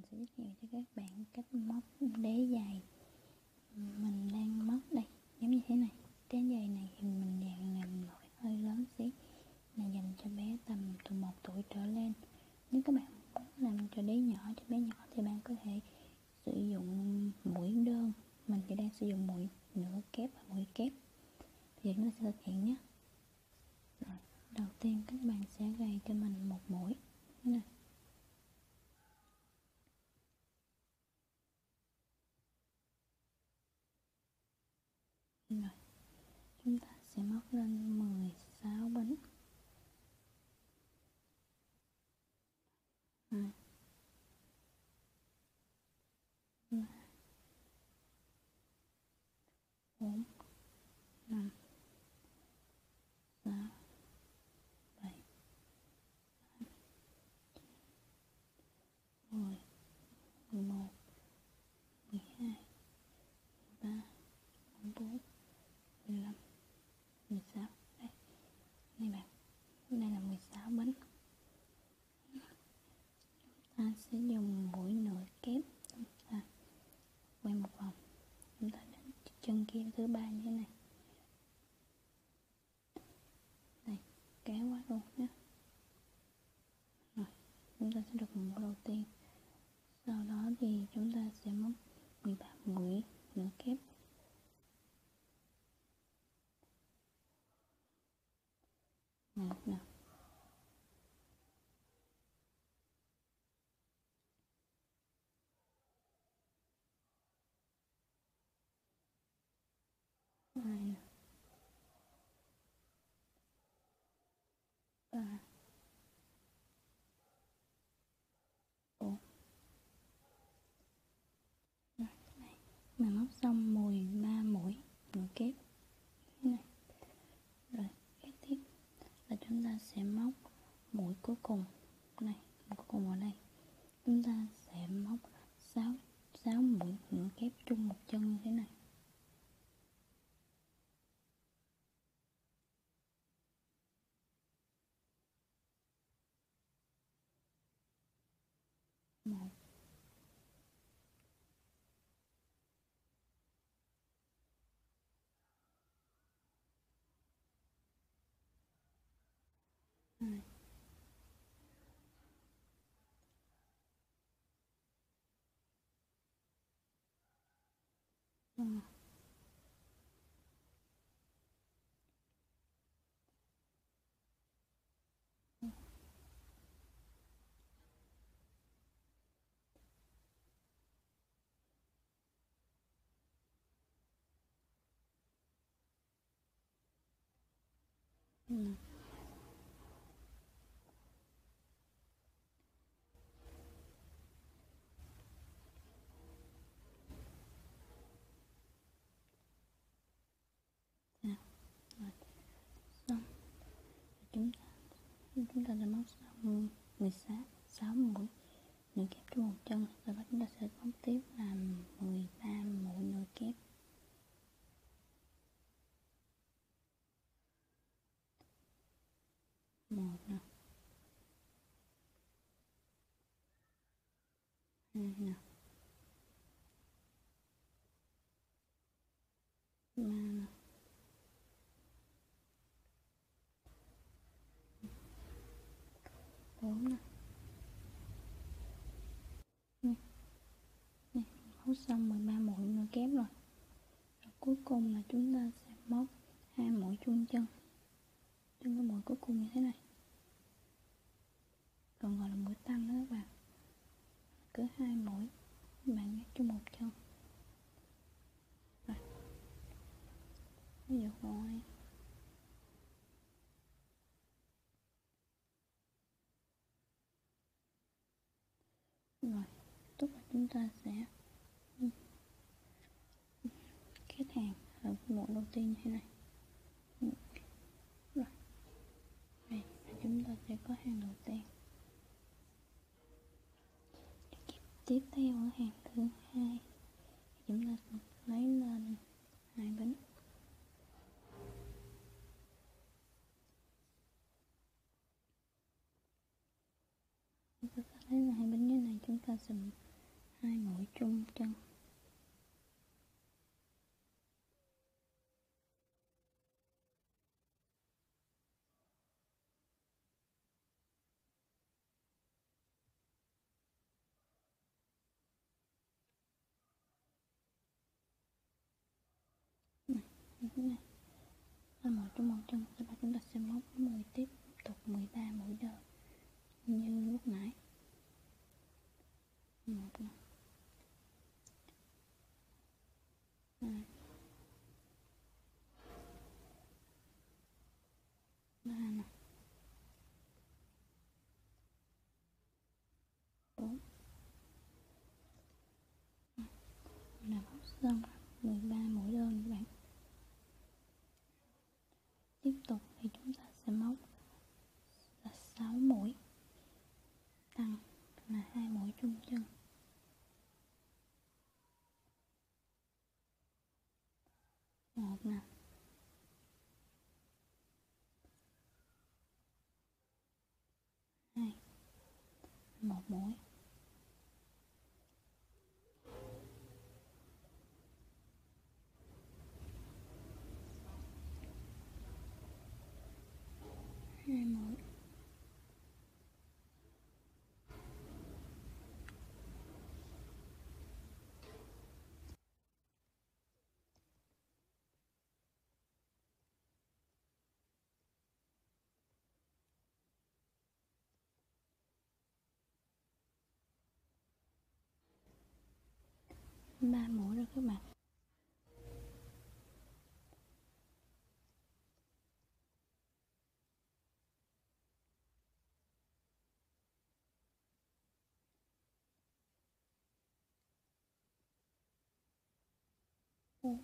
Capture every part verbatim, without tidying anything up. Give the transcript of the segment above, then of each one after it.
mình sẽ giới thiệu cho các bạn cách móc đế giày. Mình đang móc đây, giống như thế này. Đế giày này thì mình dàn làm loại hơi lớn xíu, là dành cho bé tầm từ một tuổi trở lên. Nếu các bạn muốn làm cho đế nhỏ cho bé nhỏ thì bạn có thể sử dụng mũi đơn. Mình thì đang sử dụng mũi nửa kép và mũi kép. Thì chúng ta sẽ thực hiện nhé. Rồi, đầu tiên các bạn sẽ gài cho mình một mũi thế này. Rồi, chúng ta sẽ móc lên mười sáu bánh. hai, ba, bốn, năm, sáu, bảy, mười, mười một, mười hai, mười ba, mười bốn, mười lăm, mười sáu. Đây, đây bạn, đây là mười sáu bánh. Ta sẽ dùng mũi nửa kép, chúng ta quay một vòng, chúng ta đến chân kia thứ ba như thế này. Đây, kéo qua luôn nhé. Rồi, chúng ta sẽ được mũi đầu tiên. Sau đó thì chúng ta sẽ móc mười ba mũi nửa kép. Một nào. Hai nào. Ba. Bốn. Rồi, đây. Mình móc xong mười ba mũi nửa kép thế này. Rồi, kế tiếp là chúng ta sẽ móc mũi cuối cùng này, mũi cuối cùng ở đây. Chúng ta sẽ móc sáu sáu mũi nửa kép chung một chân như thế này. Một, hai, ba, năm. Rồi, xong. Chúng ta chúng ta đã móc xong mười sáu sáu mũi nửa kép chung một chân. Sau đó chúng ta sẽ móc tiếp là mười ba mũi nửa kép. Một nào, hai nào, ba nào, bốn nào. Nè, nè, móc xong mười ba mũi nửa kép rồi. Rồi cuối cùng là chúng ta sẽ móc hai mũi chung chân, chân cái mũi cuối cùng như thế này, còn gọi là mũi tăng đó các bạn. Cứ hai mũi bạn ghép chung một chân. Rồi, ví dụ rồi. Rồi, tốt là chúng ta sẽ kết hàng ở mũi đầu tiên như thế này. Rồi, đây là chúng ta sẽ có hàng đầu tiên. Tiếp theo ở hàng thứ hai, chúng ta lấy lên hai bánh. Chúng ta lấy lên hai bánh như này, chúng ta sẽ hai mũi trung chân, này, như thế này là một trong một chân. Sau đó chúng ta sẽ móc mười tiếp tục mười ba mũi đơn như lúc nãy. Một nè, hai, ba nè, bốn. Là móc xong mười ba mũi đơn các bạn. Tiếp tục thì chúng ta sẽ móc là sáu mũi tăng là hai mũi trung chân, một nè, hai, một mũi, hai mũi, ba mũi rồi các bạn. Bốn,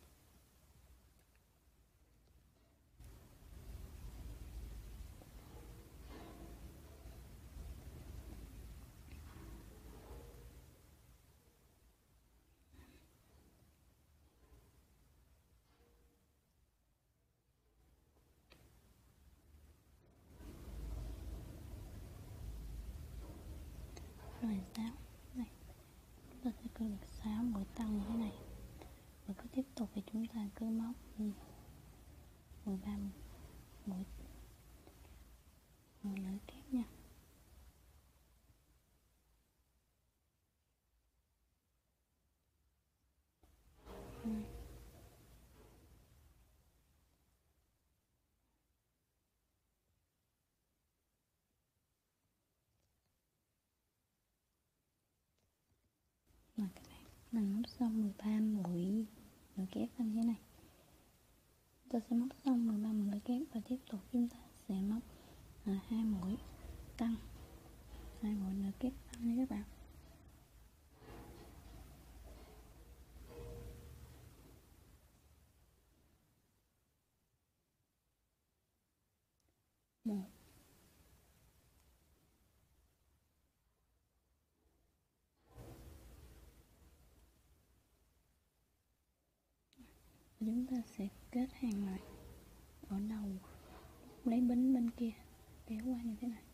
rồi sáu. Này, chúng ta sẽ cân được sáu mũi tăng như thế này. Và cứ tiếp tục thì chúng ta cứ móc mười ba mũi mũi lưỡi kép nha. Này. Rồi các bạn, mình móc xong mười ba mũi lưỡi kép như thế này. Chúng ta sẽ móc xong mười ba mũi lưỡi kép và tiếp tục chúng ta sẽ móc là hai mũi tăng, hai mũi lưỡi kép tăng nha các bạn. Một, và chúng ta sẽ kết hàng lại ở đầu, lấy bính bên kia kéo qua như thế này.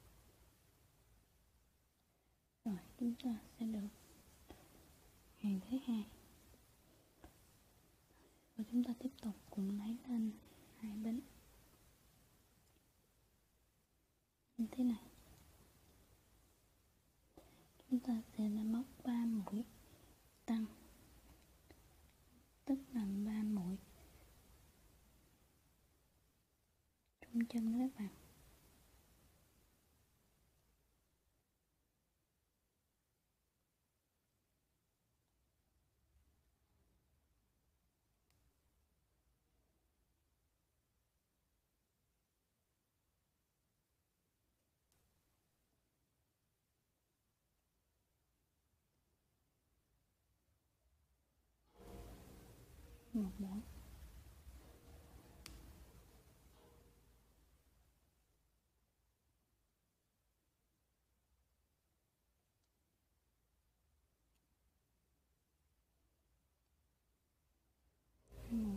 Rồi chúng ta sẽ được hàng thứ hai. Và chúng ta tiếp tục cũng lấy lên hai bính như thế này. Chúng ta sẽ là móc ba mũi tăng, tức là ba mũi trung chân đó các bạn. Một mũi, hai mũi,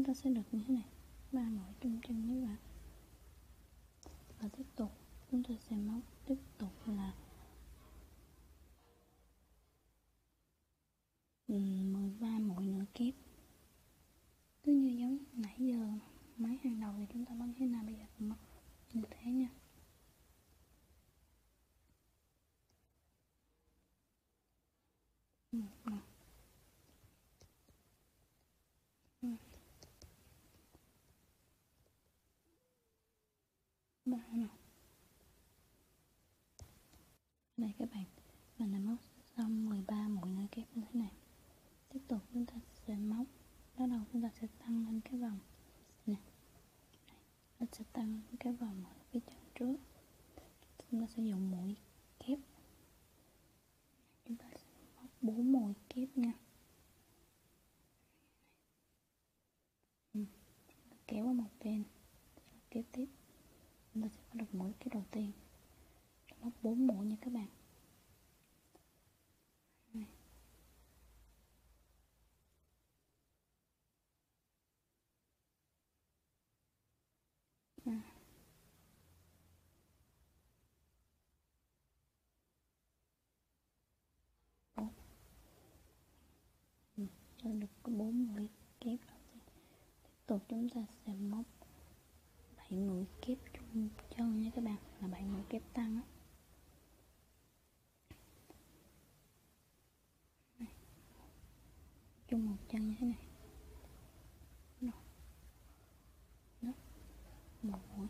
chúng ta sẽ được như thế này, ba mũi trung chân như vậy. Và tiếp tục chúng ta sẽ móc tiếp tục là mười ba mũi nữa kép, cứ như giống nãy giờ mấy hàng đầu thì chúng ta móc như thế nào, bây giờ móc như thế nha. một nè, ba nè. Đây các bạn, mình đã móc xong mười ba mũi nữa kép như thế này. Tiếp tục chúng ta sẽ móc, bắt đầu chúng ta sẽ tăng lên cái vòng nè, nó sẽ tăng lên cái vòng ở phía chân trước. Chúng ta sẽ dùng mũi kép, chúng ta sẽ móc bốn mũi kép nha. Ừ. Kéo qua một bên, kép tiếp, chúng ta sẽ có được mũi kép đầu tiên, móc bốn mũi nha các bạn. Này. À. Ừ. Cho được có bốn mũi kép đầu tiên. Tiếp tục chúng ta sẽ móc bảy mũi kép chung chân nha các bạn, là bảy mũi kép tăng á. Chung một chân như thế này. Đó. Đó. Một mũi.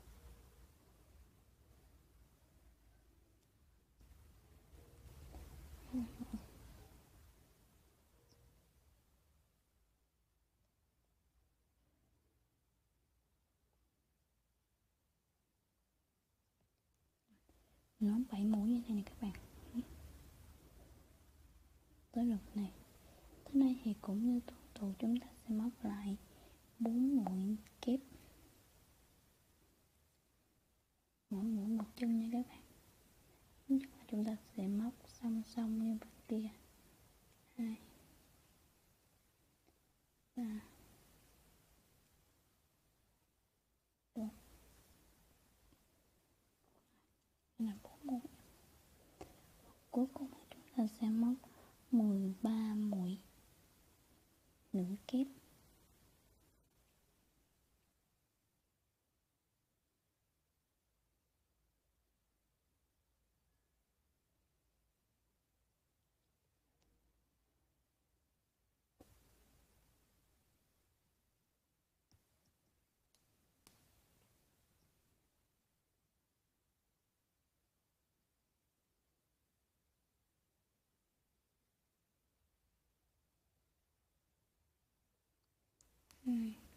Nó bảy mũi như thế này các bạn. Tới lượt này. Tới đây thì cũng như tuần thủ chúng ta sẽ móc lại bốn mũi kép, mỗi mũi một chân nha các bạn. Chúng ta sẽ móc song song như bên kia, hai, ba, bốn, là bốn mũi. Cuối cùng chúng ta sẽ móc mười ba mũi nửa kép. Ừ.